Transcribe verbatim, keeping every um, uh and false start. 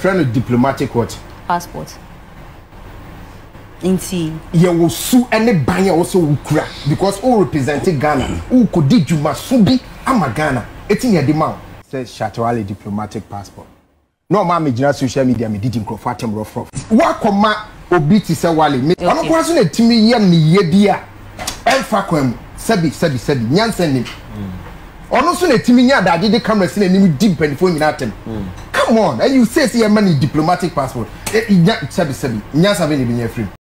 friend of diplomatic what? Passport. Inti. Ye will sue any banner also ukra because all representing Ghana. Who could did you masubi ama Ghana? It's in your demand. Says Shatta Wale diplomatic passport. No mammy just social media me didn't grow fatum rough rough. What comma obiti say Wale? I'm not question a timmy yen ni ye dia. El faquem sabi sabi sabi nyansen him. Ono so na timmy nya that did camera sin and deep and phone in atem. Come on, and you say see a money diplomatic passport. Eh, sabi sabi nyansa be ni free.